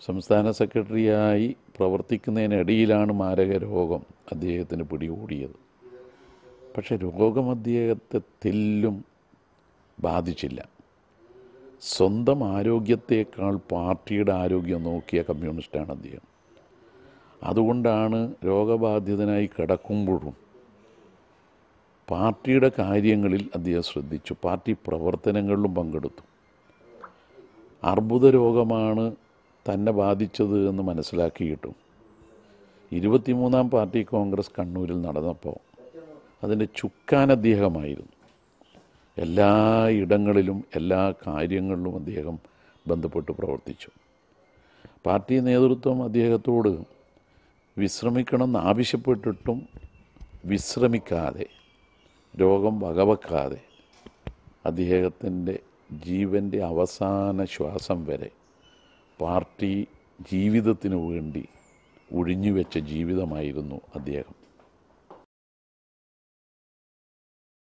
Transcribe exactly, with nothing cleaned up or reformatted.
സംസ്ഥാന സെക്രട്ടറിയായി പ്രവർത്തിക്കുന്നതിനിടയിലാണ് മാരക രോഗം അദ്ദേഹത്തിന് പിടികൂടിയത്. പക്ഷെ രോഗം അദ്ദേഹത്തെ തെല്ലും ബാധിച്ചില്ല. സ്വന്തം ആരോഗ്യത്തേക്കാൾ പാർട്ടിയുടെ ആരോഗ്യം നോക്കിയ കമ്മ്യൂണിസ്റ്റാണ് അദ്ദേഹം. അതുകൊണ്ടാണ് രോഗബാധിതനായി കിടക്കുമ്പോഴും പാർട്ടിയുടെ കാര്യങ്ങളിൽ അദ്ദേഹം ശ്രദ്ധിച്ചു, പാർട്ടി പ്രവർത്തനങ്ങളിലും പങ്കെടുത്തു. അർബുദ രോഗമാണ് തന്നെ ബാധിച്ചത് എന്ന് മനസ്സിലാക്കിയിട്ടും ഇരുപത്തിമൂന്നാം പാർട്ടി കോൺഗ്രസ് കണ്ണൂരിൽ നടന്നപ്പോൾ അതിൻ്റെ ചുക്കാൻ അദ്ദേഹമായിരുന്നു. എല്ലാ ഇടങ്ങളിലും എല്ലാ കാര്യങ്ങളിലും അദ്ദേഹം ബന്ധപ്പെട്ട് പ്രവർത്തിച്ചു. പാർട്ടി നേതൃത്വം അദ്ദേഹത്തോട് വിശ്രമിക്കണമെന്ന് ആവശ്യപ്പെട്ടിട്ടും വിശ്രമിക്കാതെ, രോഗം വകവെക്കാതെ അദ്ദേഹത്തിൻ്റെ ജീവൻ്റെ അവസാന ശ്വാസം വരെ പാർട്ടി ജീവിതത്തിനു വേണ്ടി ഒഴിഞ്ഞുവെച്ച ജീവിതമായിരുന്നു അദ്ദേഹം.